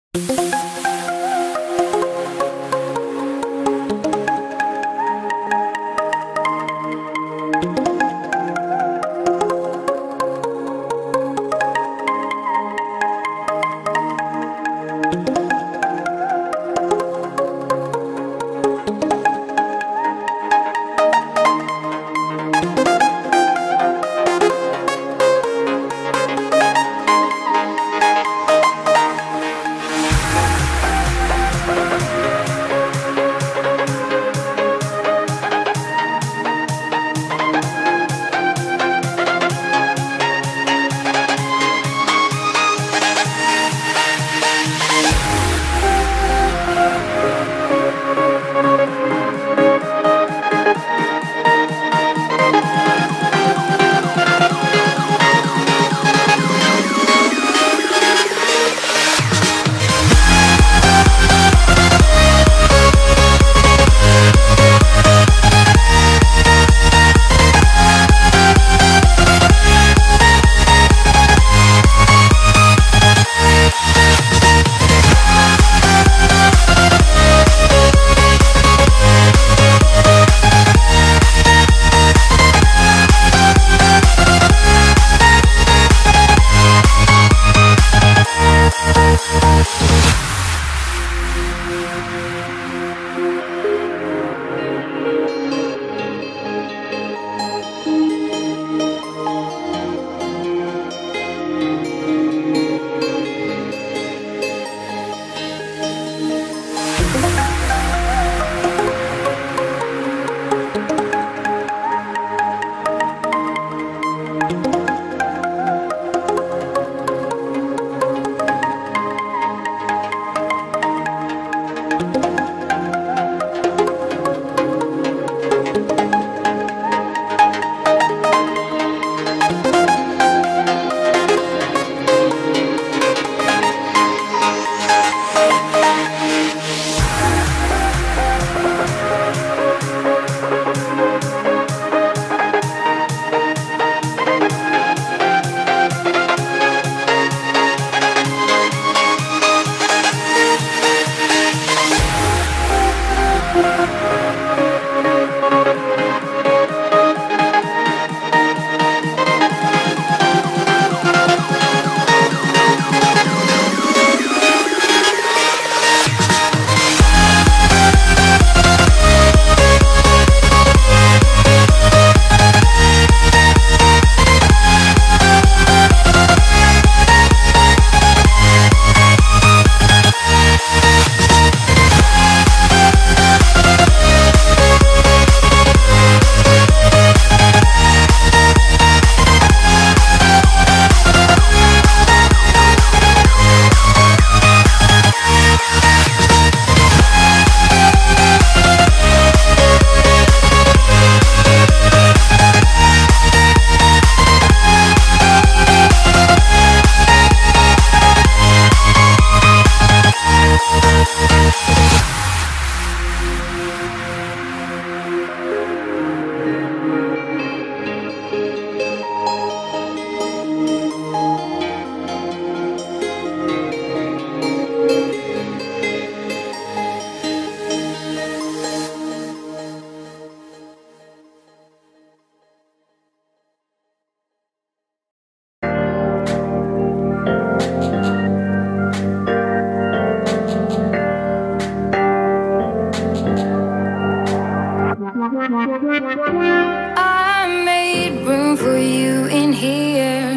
I made room for you in here,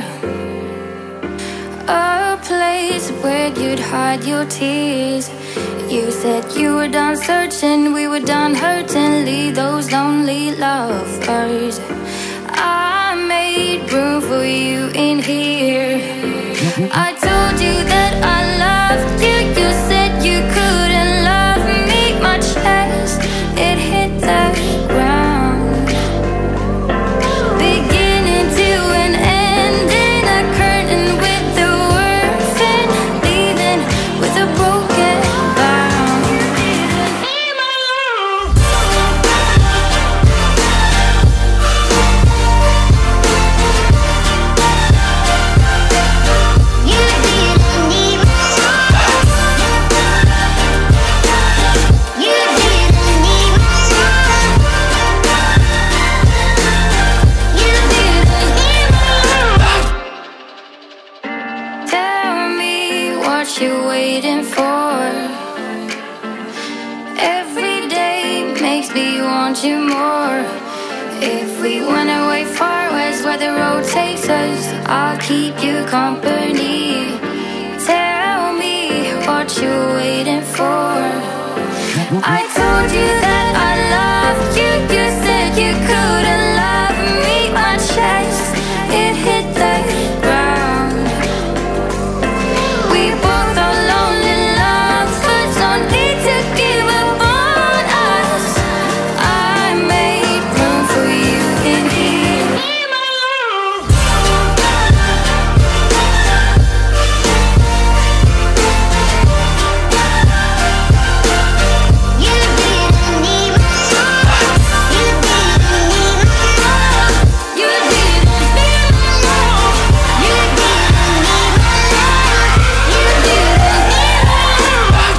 a place where you'd hide your tears. You said you were done searching, we were done hurting, leave those lonely lovers. I made room for you in here. I told you that I loved you, you said you couldn't love me. My chest, it hit the ground, beginning to an end, in a curtain with the words and leaving with a broken bound. You didn't need my love. you waiting for? Every day makes me want you more. If we went away far west where the road takes us, I'll keep you company. Tell me what you're waiting for. I told you that I loved you. You said you couldn't love me. My chest, it hit the ground. We both are lonely lovers, don't need to give up on us. I made room for you in here. You didn't need my love. You didn't need my love. You didn't need my love. You didn't need my love. You didn't need my love.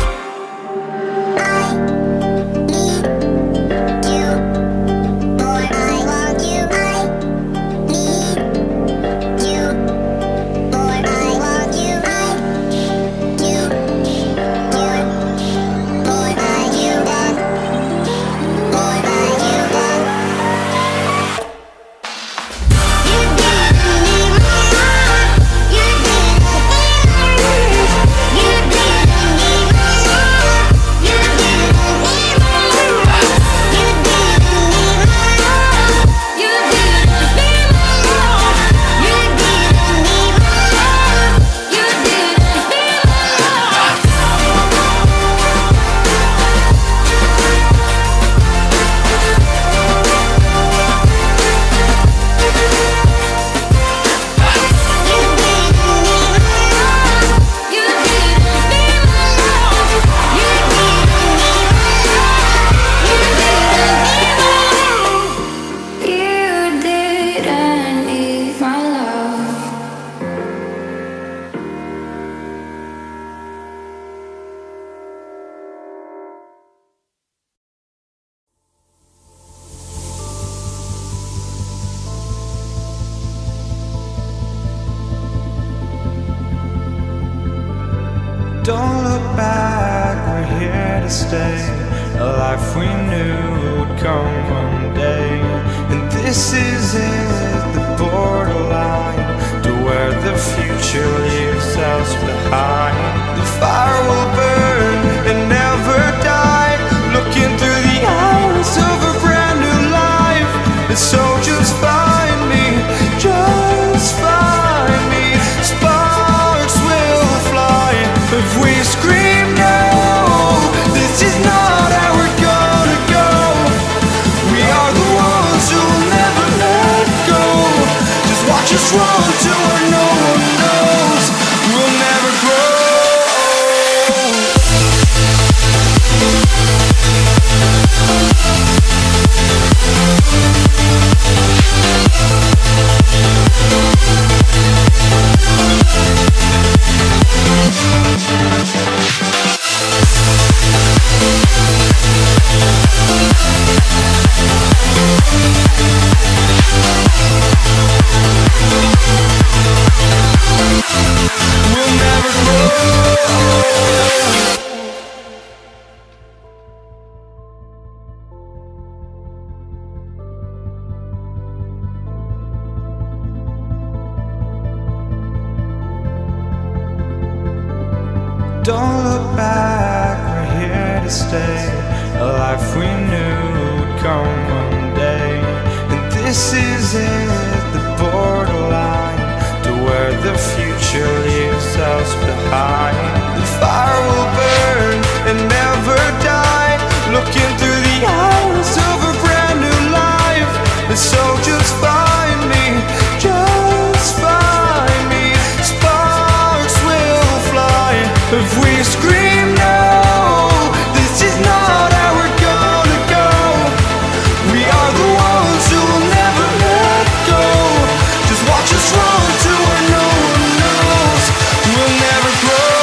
Don't look back, we're here to stay. A life we knew would come one day. And this is it, the borderline to where the future leaves us behind. The fire will burn and never die, looking through the eyes of a brand new life. And so just find me, just find me. Sparks will fly if we scream no. This is not how we're gonna go. We are the ones who'll never let go. Just watch us run to where no one knows. We'll never grow. We'll never grow. Don't look back, we're here to stay. A life we knew would come one day. And this is it, the borderline to where the future leaves us behind. The fire will burn and never die, looking through the eyes of a brand new life. And so just find me, just find me. Sparks will fly if we scream no. This is not how we're gonna go. We are the ones who will never let go. Just watch us run to where no one knows. We'll never grow.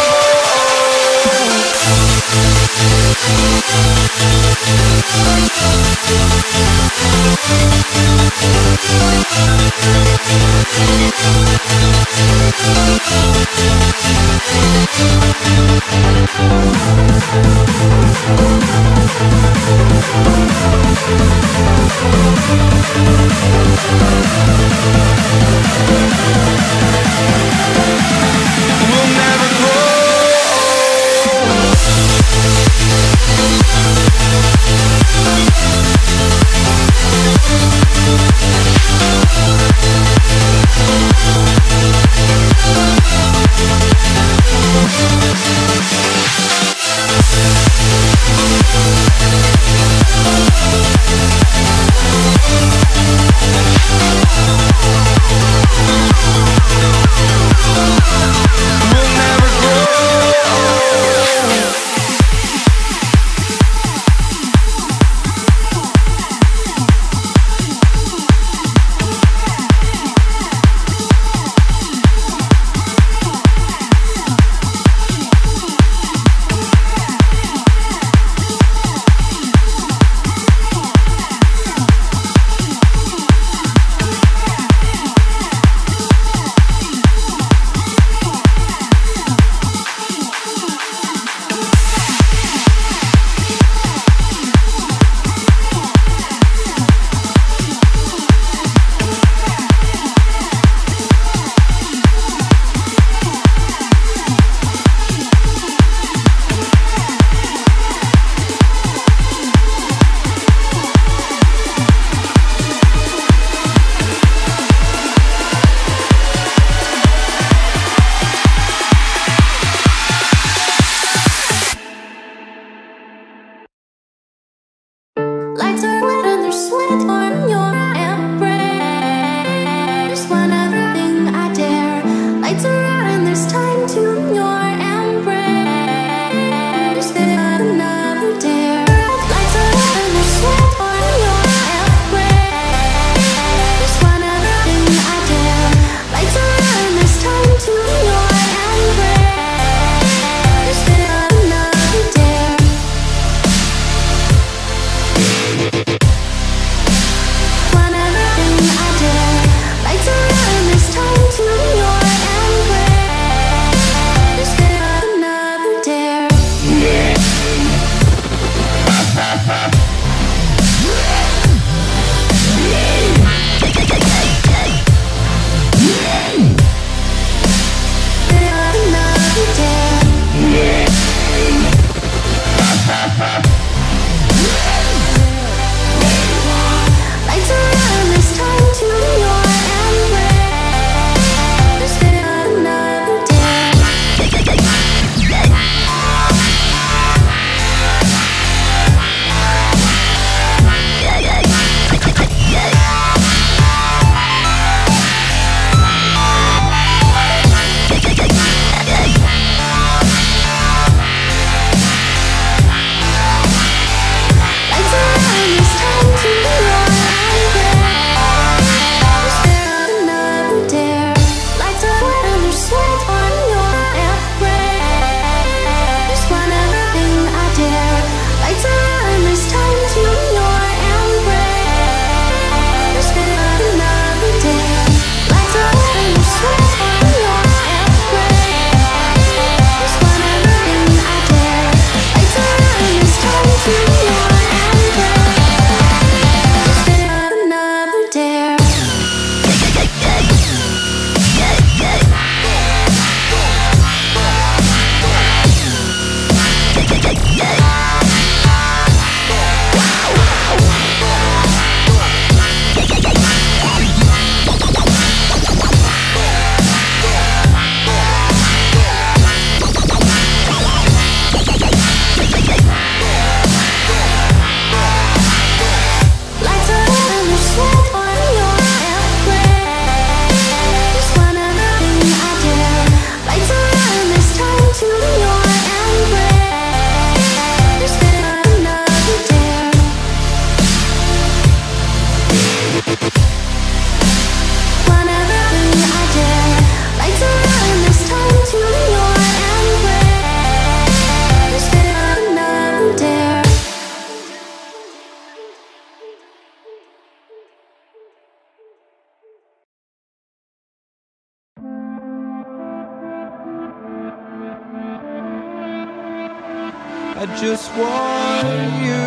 I just want you,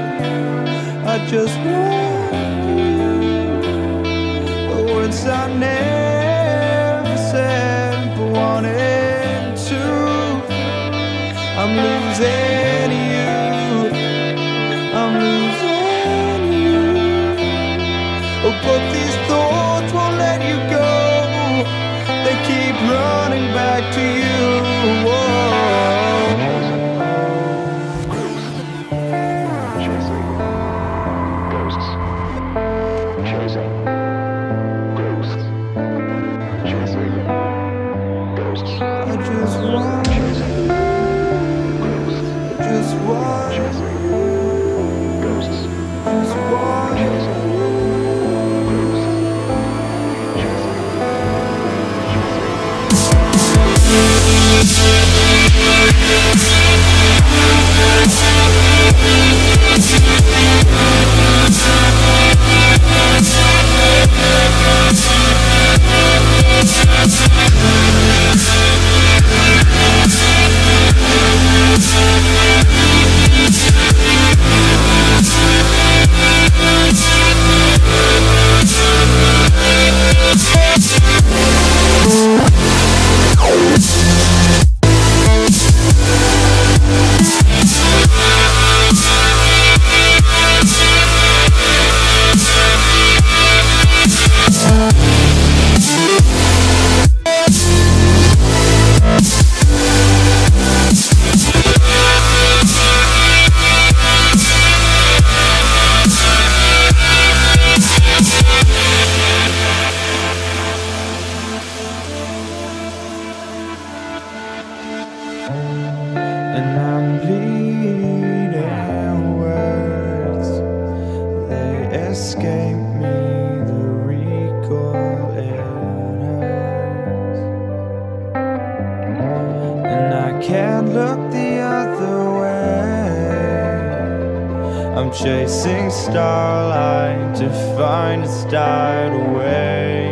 I just want you. The words I never said but wanted to. I'm losing you. And I'm bleeding words, they escape me, the recall it hurts. And I can't look the other way, I'm chasing starlight to find it's died away.